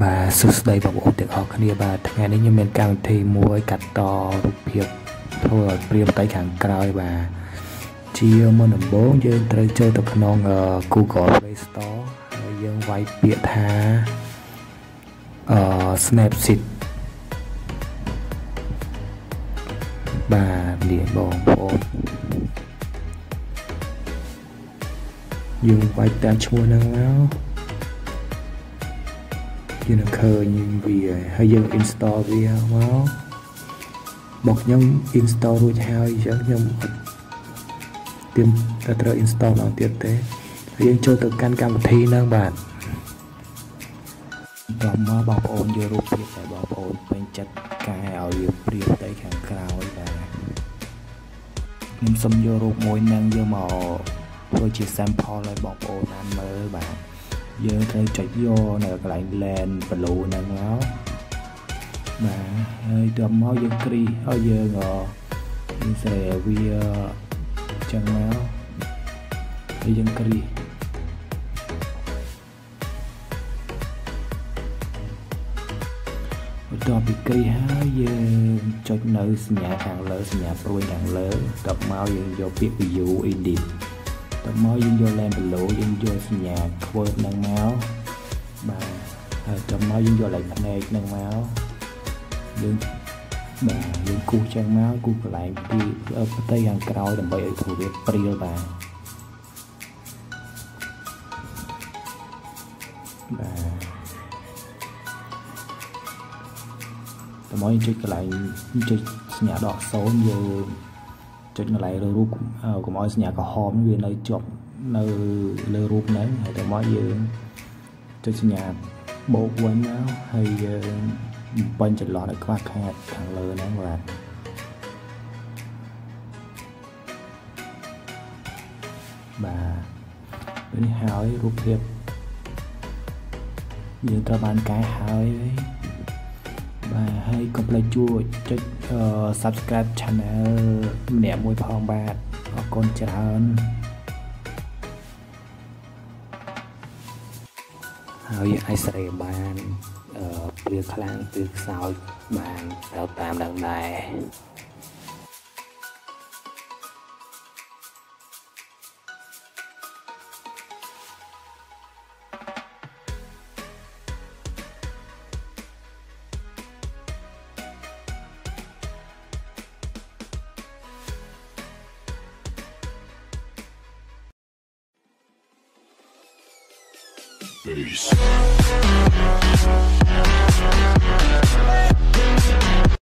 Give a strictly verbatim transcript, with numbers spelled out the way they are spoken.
បាទសួស្តីបងប្អូនទាំងអស់គ្នាបាទថ្ងៃនេះខ្ញុំមានកម្មវិធីមួយកាត់តរូបភាពធ្វើឲ្យព្រាមតែខាងក្រោយបាទជាមុនដំបូងយើងត្រូវចូលទៅក្នុង Google Play Store ហើយយើងវាយពាក្យថាអឺ Snapseed បាទលាបងប្អូនយើងវាយតាមឈ្មោះហ្នឹងមកយើងនឹងឃើញវាហើយយើង install វាមកមកខ្ញុំ install រួចហើយអញ្ចឹងខ្ញុំអត់ទៀមតែត្រូវ install ឡើងទៀតទេហើយយើងចូលទៅកាន់កម្មវិធីហ្នឹងបាទបន្តមកបងប្អូនយករូបភាពដែលបងប្អូនពេញចិត្តកែឲ្យវាព្រាបទៅខាងក្រោយបាទខ្ញុំសូមយករូបមួយហ្នឹងយកមកធ្វើជា sample ឲ្យបងប្អូនបានមើលបាទយើងត្រូវចុចយកនៅកន្លែង land blue ហ្នឹងមកបាទហើយទៅមកយើងគ្រីឲ្យយើងយើងសេវាចឹងមកហើយយើងគ្រីបន្ទាប់ពីគ្រីហើយយើងចុចនៅសញ្ញាខាងលើសញ្ញាព្រួយខាងលើទៅមកយើងយកពាក្យ view editតមកយើងយក land below យើងយកសញ្ញា quote ហ្នឹងមកបាទហើយតមកយើងយក like ភ្នែកហ្នឹងមកយើងបាទយើងគូសចឹងមកគូសកន្លែងពីផ្ទៃខាងក្រោយដើម្បីឲ្យធ្វើវាព្រាលបាទបាទតមកយើងចុចកន្លែងចុចសញ្ញាដកសូន្យយើងចុចកន្លែងលើរូបកុំឲ្យសញ្ញាក្រហមវានៅជាប់នៅលើរូបហ្នឹងហើយទៅមកយើងចុចសញ្ញាបូកវិញមកហើយយើងបំពេញចន្លោះឲ្យខ្វះខាតខាងលើហ្នឹងបាទបាទនេះហើយរូបភាពយើងត្រូវបានកែហើយបាទហើយកុំភ្លេចជួយចុច Subscribe Channel ម្នាក់មួយផងបាទអរគុណច្រើនហើយអាចស្រែបានអឺព្រាខ្លាំងព្រាខ្សោយបានទៅតាមនឹងដែរ Peace.